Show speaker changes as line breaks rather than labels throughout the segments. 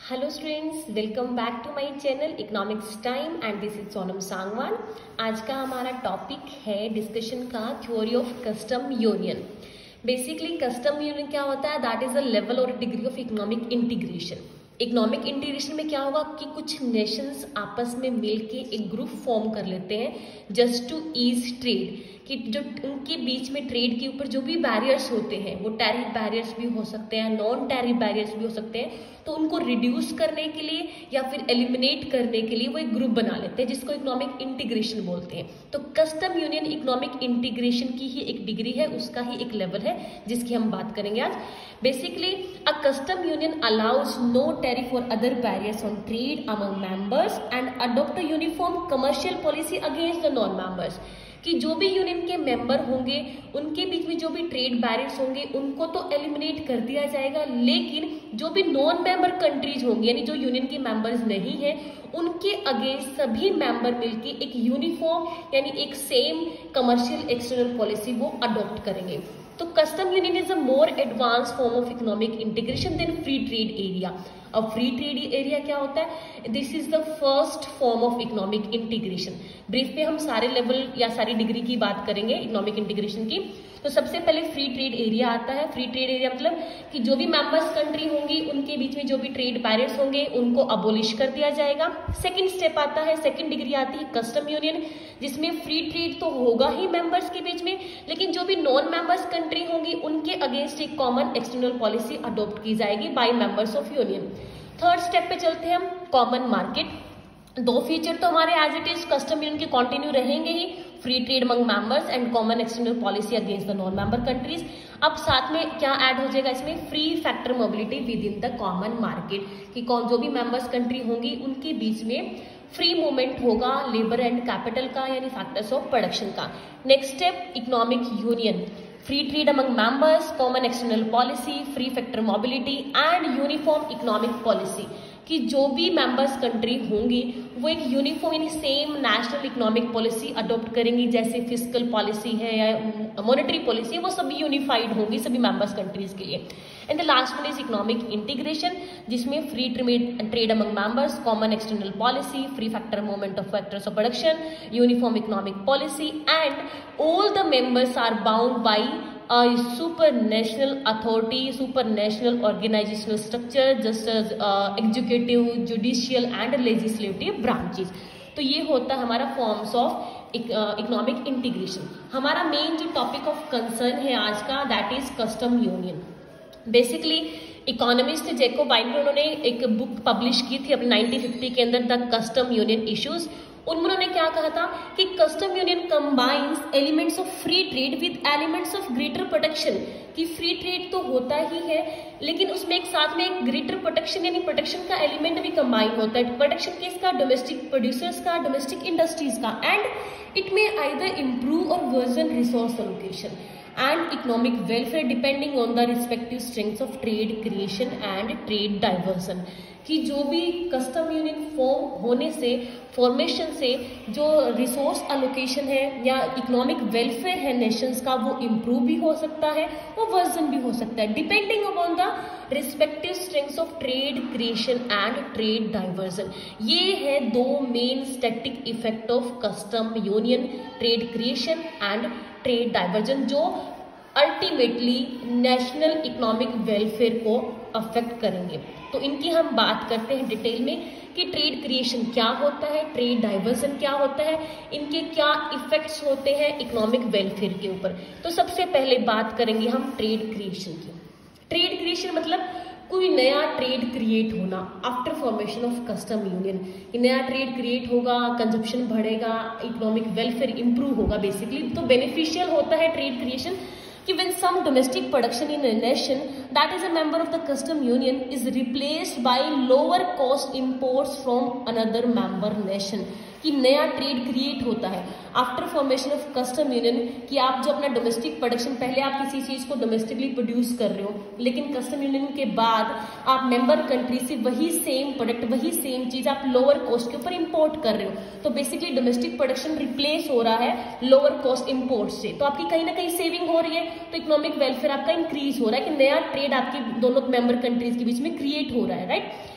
Hello students, welcome back to my channel economics time and this is Sonam Sangwan. आज का हमारा topic है discussion का theory of custom union. Basically custom union क्या होता है? That is a level or degree of economic integration. Economic integration में क्या होगा कि कुछ नेशंस आपस में मिलके एक ग्रुप फॉर्म कर लेते हैं जस्ट टू ईज ट्रेड, कि जो उनके बीच में ट्रेड के ऊपर जो भी बैरियर्स होते हैं, वो टैरिफ बैरियर्स भी हो सकते हैं, नॉन टैरिफ बैरियर्स भी हो सकते हैं, तो उनको रिड्यूस करने के लिए या फिर एलिमिनेट करने के लिए वो एक ग्रुप बना लेते हैं जिसको इकोनॉमिक इंटीग्रेशन बोलते हैं। तो कस्टम यूनियन इकोनॉमिक इंटीग्रेशन की ही एक डिग्री है, उसका ही एक लेवल है जिसकी हम बात करेंगे आज। Basically a custom union allows no tariff or other barriers on trade among members and adopt a uniform commercial policy against the non members. कि जो भी यूनियन के मेंबर होंगे उनके बीच में जो भी ट्रेड बैरियर्स होंगे उनको तो एलिमिनेट कर दिया जाएगा, लेकिन जो भी नॉन मेंबर कंट्रीज होंगी यानी जो यूनियन के मेंबर्स नहीं है उनके अगेंस्ट सभी मेंबर मिलके एक यूनिफॉर्म यानी एक सेम कमर्शियल एक्सटर्नल पॉलिसी वो अडॉप्ट करेंगे। तो custom union is a more advance form of economic integration than free trade area. अब फ्री ट्रेड एरिया क्या होता है? This is the first form of economic integration. Brief में हम सारे लेवल या सारी डिग्री की बात करेंगे इकोनॉमिक इंटीग्रेशन की। तो सबसे पहले फ्री ट्रेड एरिया आता है। फ्री ट्रेड एरिया मतलब कि जो भी मेंबर्स कंट्री होंगी उनके बीच में जो भी ट्रेड बैरियर्स होंगे उनको अबोलिश कर दिया जाएगा। सेकंड स्टेप आता है, सेकंड डिग्री आती है कस्टम यूनियन, जिसमें फ्री ट्रेड तो होगा ही मेंबर्स के बीच में, लेकिन जो भी नॉन मेंबर्स कंट्री होंगी उनके अगेंस्ट एक कॉमन एक्सटर्नल पॉलिसी अडॉप्ट की जाएगी by members of union. Third step पे चलते हैं हम, कॉमन मार्केट। दो फीचर तो हमारे as it is custom union के कंटिन्यू रहेंगे ही, free trade among members and common external policy against the non member countries. अब साथ में क्या ऐड हो जाएगा इसमें? Free factor mobility within the common market, कि कौन जो भी मेंबर्स कंट्री होंगी उनके बीच में फ्री मूवमेंट होगा लेबर एंड कैपिटल का यानी फैक्टर्स ऑफ प्रोडक्शन का। Next step economic union, free trade among members, common external policy, free factor mobility and uniform economic policy, कि जो भी मेंबर्स कंट्री होंगी वो एक यूनिफॉर्म यानी same national economic policy adopt करेंगी, जैसे फिस्कल पॉलिसी है या मॉनेटरी पॉलिसी है, वो सभी यूनिफाइड होंगी सभी मेंबर्स कंट्रीज के लिए। And the last one is economic integration, जिसमें free trade among members, common external policy, free factor movement of factors of production, uniform economic policy and all the members are bound by a supranational authority, supranational organizational structure just as executive, judicial and legislative branches। तो ये होता है हमारा forms of economic integration. हमारा main जो topic of concern है आज का that is custom union. Basically economist Jacob Viner उन्होंने एक बुक पब्लिश की थी अपने 1950 के अंदर, द कस्टम यूनियन इश्यूज। उन्होंने क्या कहा था कि custom union combines elements of free trade with elements of greater protection, कि फ्री ट्रेड तो होता ही है लेकिन उसमें एक साथ में एक ग्रेटर प्रोटेक्शन यानी प्रोटेक्शन का एलिमेंट भी कंबाइन होता है। प्रोटेक्शन किसका? डोमेस्टिक प्रोड्यूसर्स का, डोमेस्टिक इंडस्ट्रीज का, एंड इट में either improve or worsen resource allocation and economic welfare depending on the respective strengths of trade creation and trade diversion। कि जो भी कस्टम यूनियन फॉर्म होने से, फॉर्मेशन से जो रिसोर्स अलोकेशन है या इकोनॉमिक वेलफेयर है नेशंस का वो इम्प्रूव भी हो सकता है और वर्जन भी हो सकता है, depending upon the respective strengths of trade creation and trade diversion. ये है दो main static effect of custom union, trade creation and trade diversion, जो अल्टीमेटली नेशनल इकोनॉमिक वेलफेयर को अफेक्ट करेंगे। तो इनकी हम बात करते हैं डिटेल में कि ट्रेड क्रिएशन क्या होता है, ट्रेड डाइवर्जन क्या होता है, इनके क्या इफेक्ट्स होते हैं इकोनॉमिक वेलफेयर के ऊपर। तो सबसे पहले बात करेंगे हम ट्रेड क्रिएशन की। ट्रेड क्रिएशन मतलब कोई नया ट्रेड क्रिएट होना after formation of custom union. नया ट्रेड क्रिएट होगा, कंजप्शन बढ़ेगा, इकोनॉमिक वेलफेयर इंप्रूव होगा। बेसिकली तो बेनिफिशियल होता है ट्रेड क्रिएशन कि when some domestic production in a nation that is a member of the custom union is replaced by lower cost imports from another member nation, कि नया trade create होता है after formation of custom union, कि आप जो अपना domestic production, पहले आप किसी चीज को डोमेस्टिकली प्रोड्यूस कर रहे हो लेकिन कस्टम यूनियन के बाद आप मेंबर कंट्री से वही सेम प्रोडक्ट, वही सेम चीज आप लोअर कॉस्ट के ऊपर इंपोर्ट कर रहे हो। तो बेसिकली डोमेस्टिक प्रोडक्शन रिप्लेस हो रहा है लोअर कॉस्ट इंपोर्ट से, तो आपकी कहीं ना कहीं सेविंग हो रही है, तो इकोनॉमिक वेलफेयर आपका इंक्रीज हो रहा है कि नया ट्रेड आपके दोनों मेंबर कंट्रीज के बीच में क्रिएट हो रहा है, राइट।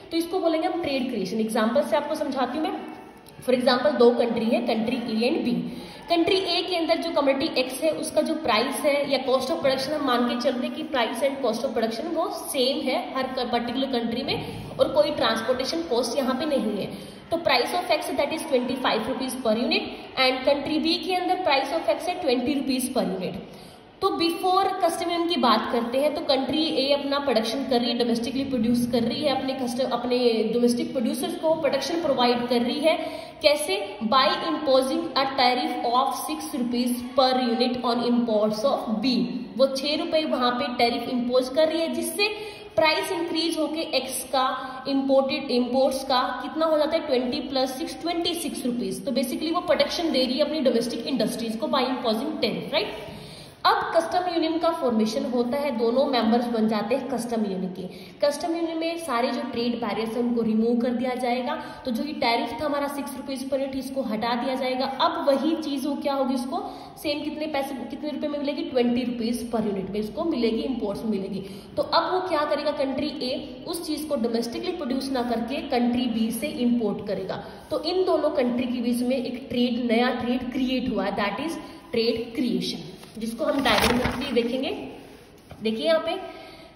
तो इसको बोलेंगे हम ट्रेड क्रिएशन। एग्जाम्पल से आपको समझाती हूँ मैं। फॉर एग्जाम्पल दो कंट्री है, country A and B. Country A के अंदर जो कमोडिटी एक्स है उसका जो प्राइस है या कॉस्ट ऑफ प्रोडक्शन, हम मान के चल रहे कि price and cost of production वो सेम है हर पर्टिकुलर कंट्री में और कोई ट्रांसपोर्टेशन कॉस्ट यहाँ पे नहीं है। तो price of X that is 25 rupees per unit and country B के अंदर प्राइस ऑफ एक्स है 20 रुपीज पर यूनिट। तो बिफोर कस्टम यूनियन की बात करते हैं तो कंट्री ए अपना प्रोडक्शन कर रही है, डोमेस्टिकली प्रोड्यूस कर रही है, अपने डोमेस्टिक प्रोड्यूसर्स को प्रोडक्शन प्रोवाइड कर रही है। कैसे? By imposing a tariff of 6 rupees per unit on imports of B. वो 6 रुपए वहां पे टैरिफ इम्पोज कर रही है जिससे प्राइस इंक्रीज होके एक्स का इम्पोर्ट्स का कितना हो जाता है 20 + 6 26 रुपीज। तो बेसिकली वो प्रोटेक्शन दे रही है अपनी डोमेस्टिक इंडस्ट्रीज को बाय इम्पोजिंग टैरिफ, राइट। अब कस्टम यूनियन का फॉर्मेशन होता है, दोनों मेंबर्स बन जाते हैं कस्टम यूनियन के। कस्टम यूनियन में सारे जो ट्रेड बैरियर्स हैं उनको रिमूव कर दिया जाएगा। तो जो ये टैरिफ था हमारा 6 रुपीज पर यूनिट, इसको हटा दिया जाएगा। अब वही चीज वो क्या होगी, उसको सेम कितने रुपए में मिलेगी 20 रुपीज पर यूनिट में इसको मिलेगी, इम्पोर्ट्स में मिलेगी। तो अब वो क्या करेगा, कंट्री ए उस चीज को डोमेस्टिकली प्रोड्यूस ना करके कंट्री बी से इम्पोर्ट करेगा। तो इन दोनों कंट्री के बीच में एक नया ट्रेड क्रिएट हुआ है, दैट इज ट्रेड क्रिएशन, जिसको हम डायग्राम देखेंगे। देखिए यहाँ पे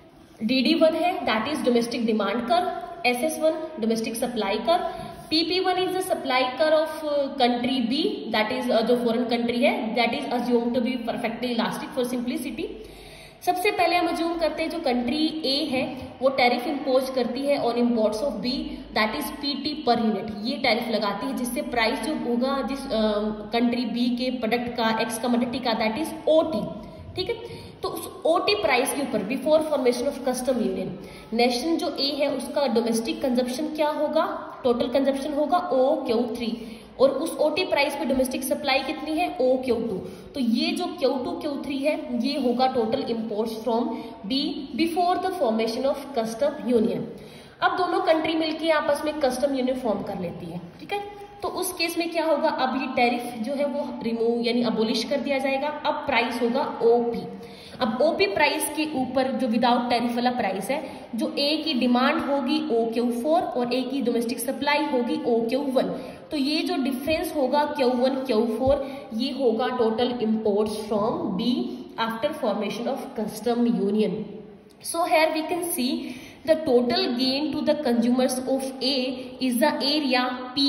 DD1 है दैट इज डोमेस्टिक डिमांड कर, SS1 domestic supply curve, PP1 is the supply curve of country B that is जो फॉरेन कंट्री है, that is assumed to be perfectly elastic for simplicity. सबसे पहले हम अज्यूम करते हैं जो कंट्री ए है वो टैरिफ इम्पोज करती है on imports of B that is PT per unit. ये टैरिफ लगाती है जिससे प्राइस जो होगा जिस कंट्री बी के प्रोडक्ट का एक्स कमोडिटी का दैट इज OT, ठीक है। तो उस OT प्राइस के ऊपर before formation of custom union nation जो ए है उसका डोमेस्टिक कंजप्शन क्या होगा, टोटल कंजप्शन होगा OQ3 और उस OT प्राइस पे डोमेस्टिक सप्लाई कितनी है OQ2। तो ये जो Q2 Q3 है ये होगा total imports from B before the formation of custom union. अब दोनों कंट्री मिलके आपस में कस्टम यूनियन फॉर्म कर लेती है, ठीक है। तो उस केस में क्या होगा, अब ये टैरिफ जो है वो रिमूव यानी अबोलिश कर दिया जाएगा। अब प्राइस होगा OP। अब OP प्राइस के ऊपर जो विदाउट टैरिफ वाला प्राइस है, जो ए की डिमांड होगी OQ4 और ए की डोमेस्टिक सप्लाई होगी OQ1। तो ये जो डिफरेंस होगा Q1 Q4 ये होगा total imports from B after formation of custom union. So here we can see the total gain to the consumers of A is the area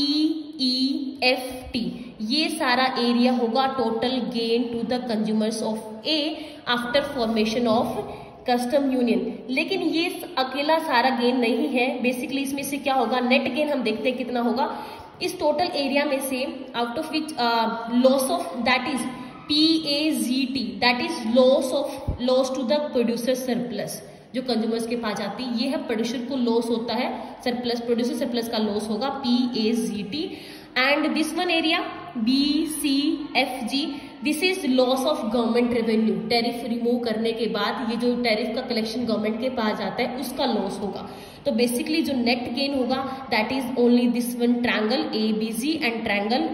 PEFT। ये सारा area होगा total gain to the consumers of A after formation of custom union. लेकिन ये अकेला सारा gain नहीं है, basically इसमें से क्या होगा, नेट गेन हम देखते हैं कितना होगा। इस टोटल एरिया में से out of which loss of that is PAZT that is loss to the producer surplus, जो कंज्यूमर्स के पास जाती है ये है प्रोड्यूसर को लॉस होता है, सरप्लस प्रोड्यूसर सरप्लस का लॉस होगा PAZT। And this one area BCFG this is loss of government revenue. Tariff remove करने के बाद ये जो टैरिफ का कलेक्शन गवर्नमेंट के पास जाता है उसका लॉस होगा। तो बेसिकली जो नेट गेन होगा that is only this one triangle ABC and triangle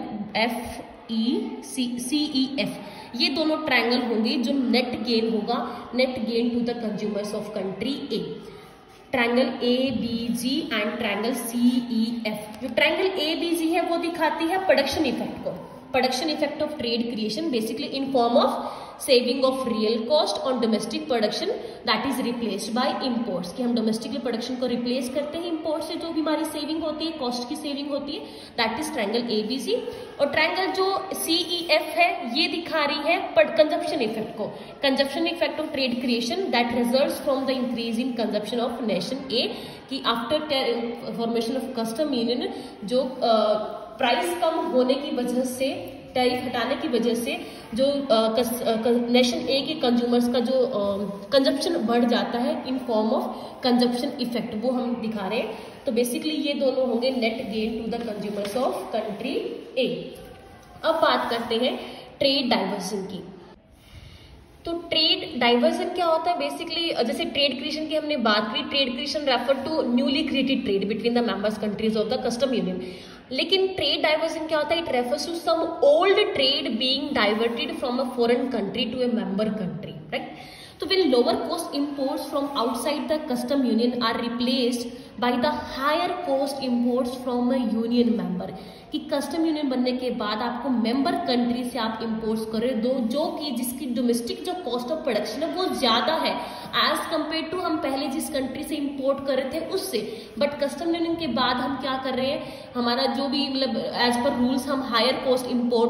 FECEF। ये दोनों ट्रायंगल होंगे जो नेट गेन होगा, net gain to the consumers of country A. Triangle ABG and triangle CEF। जो ट्रायंगल ABG है वो दिखाती है प्रोडक्शन इफेक्ट को, production effect of trade creation basically in form of saving of real cost on domestic production that is replaced by imports. कि हम domestically production को replace करते हैं इंपोर्ट से, जो भी हमारी सेविंग होती है, कॉस्ट की सेविंग होती है, दैट इज ट्रायंगल ABC। और ट्रायंगल जो CEF है ये दिखा रही है कंजप्शन इफेक्ट को, consumption effect of trade creation that results from the increase in consumption of nation A. कि after formation of custom union जो प्राइस कम होने की वजह से, टैरिफ हटाने की वजह से जो नेशन ए के कंज्यूमर्स का जो कंजप्शन बढ़ जाता है in form of consumption effect, वो हम दिखा रहे हैं। तो बेसिकली ये दोनों होंगे net gain to the consumers of country A. अब बात करते हैं ट्रेड डाइवर्जन की। तो ट्रेड डाइवर्जन क्या होता है, बेसिकली जैसे ट्रेड क्रिएशन की हमने बात की, trade creation refer to newly created trade between the members countries of the custom union. लेकिन ट्रेड डाइवर्जन क्या होता है, it refers to some old trade being diverted from a foreign country to a member country, right. तो when lower cost imports from outside the custom union are replaced by the higher cost imports from a union member, कि custom union बनने के बाद आपको member country से आप imports कर रहे दो जो कि जिसकी डोमेस्टिक जो कॉस्ट ऑफ प्रोडक्शन है वो ज्यादा है एज कम्पेयर टू हम पहले जिस कंट्री से इंपोर्ट कर रहे थे उससे। बट कस्टम यूनियन के बाद हम क्या कर रहे हैं, हमारा जो भी मतलब एज पर रूल्स हम हायर कॉस्ट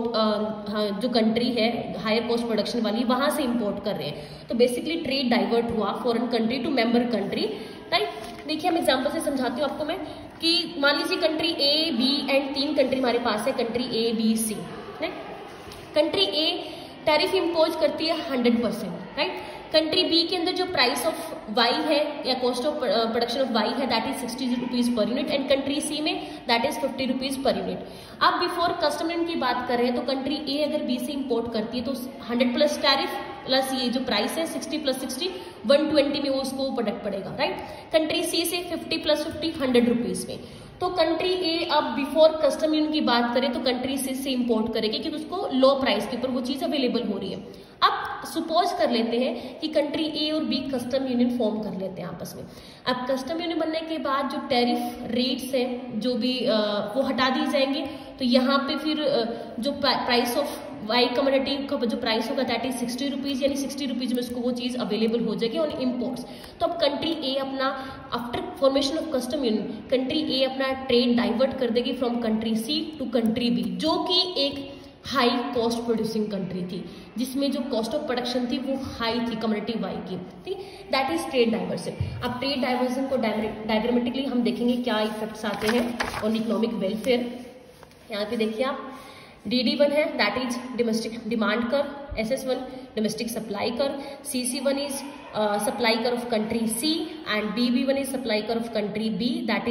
इंपोर्ट जो कंट्री है हायर कॉस्ट प्रोडक्शन वाली वहां से इंपोर्ट कर रहे हैं। तो बेसिकली ट्रेड डाइवर्ट हुआ foreign country to member country, right. देखिए हम एग्जांपल से समझाती हूँ आपको मैं कि मान लीजिए country A B and 3 country हमारे पास है, country A B C, right. Country A tariff impose करती है 100%, राइट। कंट्री बी के अंदर जो प्राइस ऑफ वाई है या cost of production of Y है that is 60 rupees per unit, and country C में that is 50 rupees per unit. अब बिफोर कस्टम यूनियन की बात कर रहे हैं तो कंट्री ए अगर बी से इंपोर्ट करती है तो 100 प्लस टैरिफ प्लस ये जो प्राइस है 60 प्लस 60 120 में वो उसको प्रोडक्ट पड़ेगा, राइट। कंट्री सी से 50 प्लस 50 100 रुपीज में। तो कंट्री ए अब बिफोर कस्टम यूनियन की बात करें तो कंट्री सी से इंपोर्ट करेगी कि उसको लो प्राइस के ऊपर वो चीज अवेलेबल हो रही है। अब सपोज कर लेते हैं कि कंट्री ए और बी कस्टम यूनियन फॉर्म कर लेते हैं आपस में। अब कस्टम यूनियन बनने के बाद जो टैरिफ रेट्स हैं जो भी वो हटा दिए जाएंगे, तो यहाँ पे फिर जो प्राइस ऑफ वाई कमोडिटी का जो प्राइस होगा दैट इज 60 रुपीज, यानी 60 रुपीज में उसको वो चीज अवेलेबल हो जाएगी ऑन इम्पोर्ट्स। तो अब कंट्री ए अपना after formation of custom union country A अपना ट्रेड डाइवर्ट कर देगी from country C to country B, जो कि एक हाई कॉस्ट प्रोड्यूसिंग कंट्री थी जिसमें जो कॉस्ट ऑफ प्रोडक्शन थी वो हाई थी कमोडिटी वाई की, ठीक। That is trade diversion. अब ट्रेड डाइवर्सन को डायग्रामेटिकली हम देखेंगे क्या इफेक्ट्स आते हैं ऑन इकोनॉमिक वेलफेयर। यहाँ पे देखिए आप DD1 है दैट इज डोमेस्टिक डिमांड कर, SS1 domestic supply curve, CC1 is supply curve of country C, and BB1 is supply curve of country B that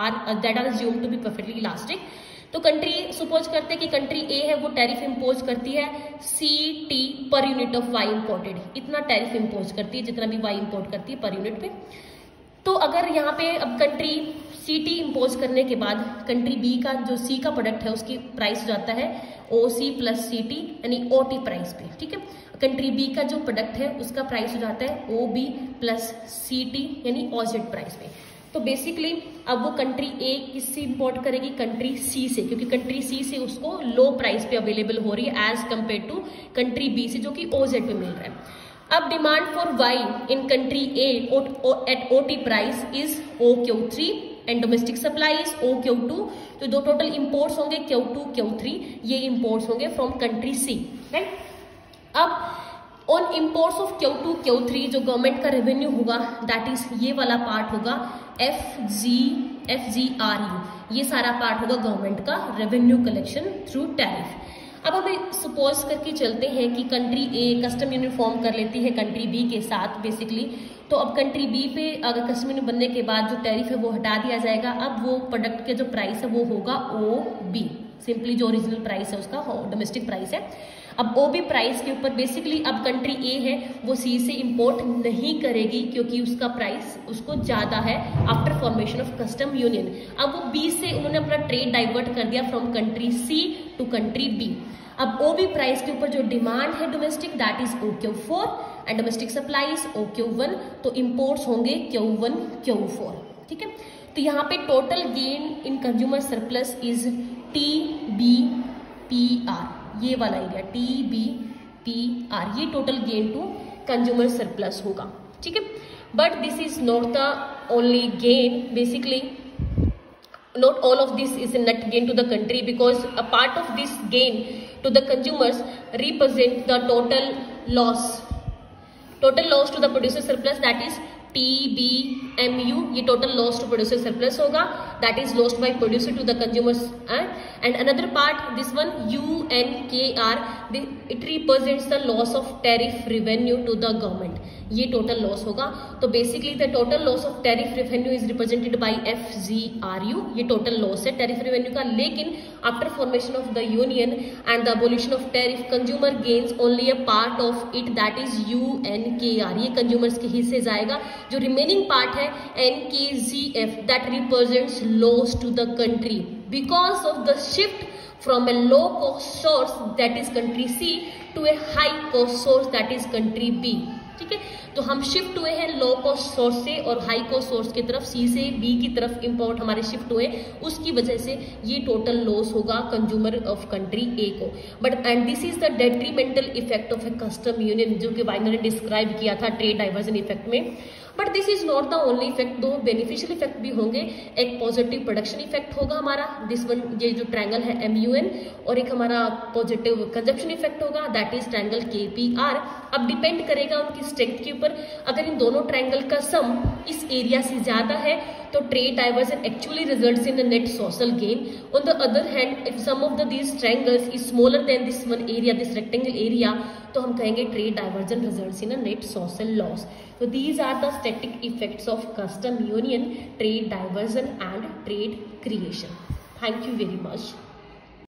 are assumed to be perfectly elastic. तो country suppose करते हैं कि country ए है वो tariff impose करती है CT per unit of Y imported, इतना tariff impose करती है जितना भी वाई इम्पोर्ट करती है पर यूनिट पे। तो अगर यहाँ पे अब कंट्री CT इम्पोज करने के बाद कंट्री बी का जो सी का प्रोडक्ट है उसकी प्राइस हो जाता है OC प्लस CT यानी OT प्राइस पे, ठीक है। कंट्री बी का जो प्रोडक्ट है उसका प्राइस हो जाता है OB प्लस CT यानी OZ प्राइस पे। तो बेसिकली अब वो कंट्री ए किससे इंपोर्ट करेगी, कंट्री सी से, क्योंकि कंट्री सी से उसको लो प्राइस पे अवेलेबल हो रही है as compare to country B से जो कि OZ पे मिल रहा है। अब demand for Y in country A at OT price is OQ3 and domestic supply is OQ2। तो दो टोटल इंपोर्ट्स होंगे Q2 Q3, ये इंपोर्ट्स होंगे फ्रॉम कंट्री सी, राइट। अब on imports of Q2 Q3 जो गवर्नमेंट का revenue होगा that is ये वाला पार्ट होगा FGRU, ये सारा पार्ट होगा गवर्नमेंट का रेवेन्यू कलेक्शन थ्रू टैरिफ। अब हमें सपोज करके चलते हैं कि country A custom union form कर लेती है कंट्री बी के साथ बेसिकली। तो अब कंट्री बी पे अगर कस्टम यूनियन बनने के बाद जो टैरिफ है वो हटा दिया जाएगा। अब वो प्रोडक्ट के जो प्राइस है वो होगा OB, सिंपली जो ओरिजिनल प्राइस है उसका डोमेस्टिक प्राइस है। अब OB प्राइस के ऊपर बेसिकली अब कंट्री ए है वो सी से इंपोर्ट नहीं करेगी क्योंकि उसका प्राइस उसको ज्यादा है after formation of custom union. अब वो बी से उन्होंने अपना ट्रेड डाइवर्ट कर दिया from country C to country B. अब OB प्राइस के ऊपर जो डिमांड है domestic that is OQ4 and domestic supply is OQ1, तो इंपोर्ट्स होंगे Q1 Q4, ठीक है। तो यहाँ पे total gain in consumer surplus is TBPR, ये वाला एरिया TBPR, ये total gain to consumer surplus होगा, ठीक है। But this is not the only gain, basically not all of this is a net gain to the country because a part of this gain to the consumers represent the total loss to the producer surplus that is TBMU, ये total loss to producer surplus होगा that is lost by producer to the consumers, and another part this one UNKR, it represents the loss of tariff revenue to the government, ये total loss होगा। तो basically the total loss of tariff revenue is represented by FGRU, ये total loss है tariff revenue का। लेकिन after formation of the union and the abolition of tariff, consumer gains only a part of it that is UNKR, ये consumers के हिस्से जाएगा। जो remaining part है NKZF that represents loss to the country because of the shift from a low cost source that is country C to a high cost source that is country B, ठीक है। तो हम shift हुए हैं low cost source से और high cost source की तरफ, सी से बी की तरफ इंपोर्ट हमारे शिफ्ट हुए, उसकी वजह से ये टोटल लॉस होगा कंज्यूमर ऑफ कंट्री ए को। But and this is the detrimental effect of a custom union, जो कि वाइनर ने डिस्क्राइब किया था ट्रेड डाइवर्जन इफेक्ट में। But this is not the only effect, दो बेनिफिशियल इफेक्ट भी होंगे। एक पॉजिटिव प्रोडक्शन इफेक्ट होगा हमारा, दिस वन, ये जो ट्रायंगल है MUN, और एक हमारा पॉजिटिव कंजप्शन इफेक्ट होगा, दैट इज ट्रायंगल KPR। अब डिपेंड करेगा उनकी स्ट्रेंथ के ऊपर। अगर इन दोनों ट्रायंगल का सम इस एरिया से ज्यादा है तो trade diversion actually results in a net social gain. On the other hand, if some of these triangles is smaller than this one area, this rectangle area, तो हम कहेंगे trade diversion results in a net social loss. So these are the static effects of custom union, trade diversion and trade creation. Thank you very much.